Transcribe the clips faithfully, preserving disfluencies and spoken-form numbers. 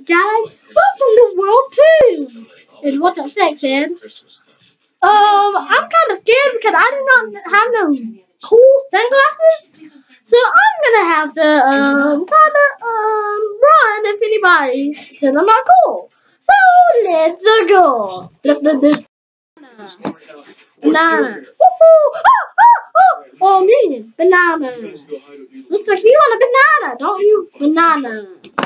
guy? Welcome to World two! Is what that thing said. Um, I'm kind of scared because I do not have no cool sunglasses. So I'm gonna have to, um, kind of, um, run if anybody says I'm not cool. So let's go. Banana. Woohoo! Oh, oh, oh! Oh, man, banana. Looks like you want a banana, don't you? Banana.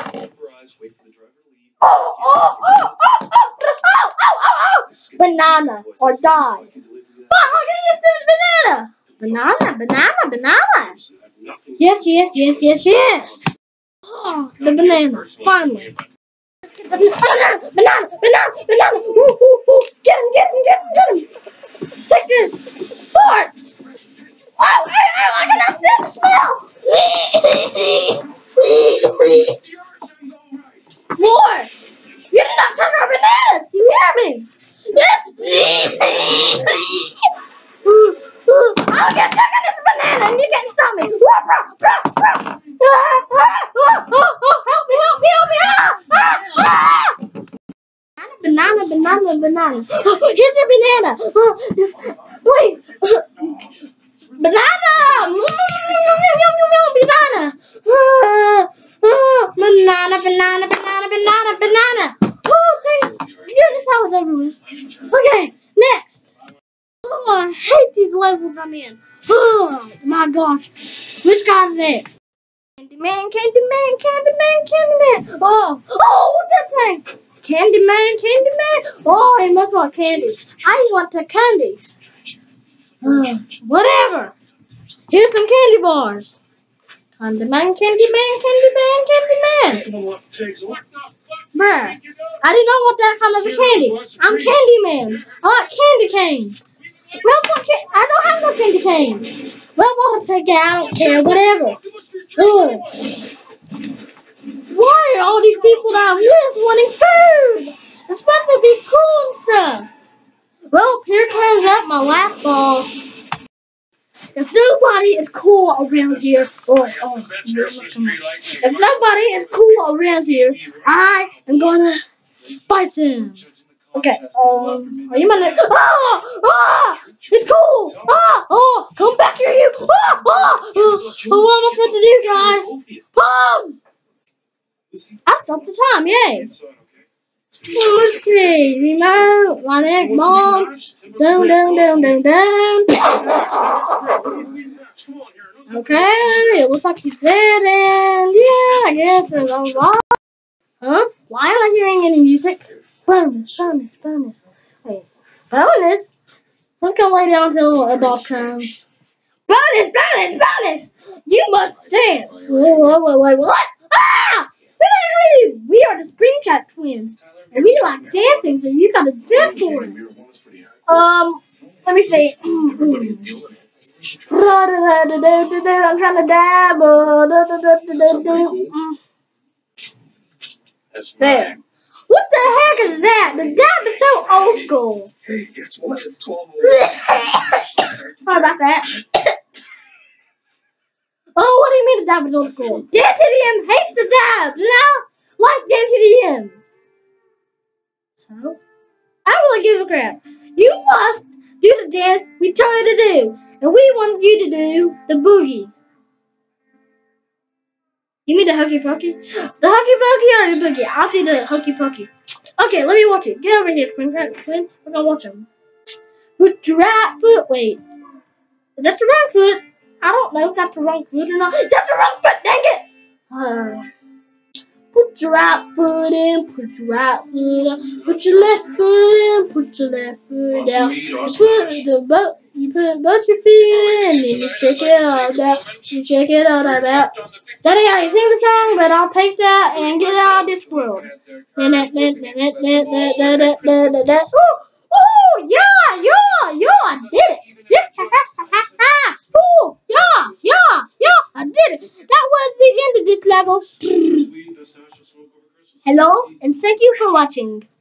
Oh, oh, oh, oh, oh, oh, oh, oh, oh. Banana or die. Oh, look at this banana. Banana, banana, banana. Yes, yes, yes, yes, yes. Oh, the banana, finally. Banana, banana, banana, banana. Woo, woo, woo. Get him, get him, get him, get him. Take this. Fart. Oh, hey, hey, look at that smell. More. You did not touch our bananas. You hear me? Yes. I'll get stuck on this banana and you can't stop me. Help me, help me, help me. Ah, ah, ah. Banana, banana, banana. Here's your banana. Please. Banana. Banana. Banana, banana, banana, banana, banana. Oh, thank goodness that was over with. Okay, next. Oh, I hate these levels I'm in. Oh, my gosh. Which guy's next? Candyman, Candyman, Candyman, Candyman. Oh, oh, what's that thing? Candyman, Candyman. Oh, he must want candy. I want the candies. Uh, whatever. Here's some candy bars. Candyman, Candyman, Candyman, Candyman. Bruh, I do not want that kind of a candy. I'm Candyman. I like candy canes. Well, I don't have no candy canes. Well, we'll take it. I don't care. Whatever. Ugh. Why are all these people that I'm with wanting food? It's supposed to be cool and stuff. Well, here turns up my last boss. If nobody is cool around here, oh, oh, if nobody is cool around here, I am gonna fight them. Okay, um, are you my next? Ah! Ah! It's cool! Ah! Oh! Come back here, you! Ah! Ah! Oh, what am I supposed to do, guys? Pause! I stopped the time, yay! Let's see, remote, my neck, mom, down, down, down, down, down. Okay, it looks like he's dead, and yeah, I guess there's a lot. Huh? Why am I hearing any music? Bonus, bonus, bonus. Wait, bonus? Let's go lay down until a boss comes. Bonus, bonus, bonus! You must dance! Wait, wait, wait, wait, what? Ah! We are the Springtrap twins, and we like dancing, so you gotta dance for it. Um, let me see. I'm trying to dab. There. What the heck is that? The dab is so old school. Hey, guess what? It's twelve. Sorry about that. Oh, what do you mean the dab is old school? Dan T D M hates the dab, and I like Dan T D M. So, I really give a crap. You must do the dance we tell you to do, and we want you to do the boogie. You mean the hokey pokey? The hokey pokey or the boogie? I'll do the hokey pokey. Okay, let me watch it. Get over here, twin. Twin, we're gonna watch him. Put your right foot. Wait, is that the wrong foot? I don't know if that's the wrong foot or not. That's the wrong foot. Dang it! Uh, put your right foot in. Put your right foot up. Put your left foot in. Put your left foot down. You put the boat. You put both your feet in, and then you check it all out. You check it all out. That ain't how you sing the song, but I'll take that and get it out of this world. Oh, yeah, yeah, yeah, I did it. Yeah, oh, yeah, yeah, yeah, I did it. That was the end of this level. Hello, and thank you for watching.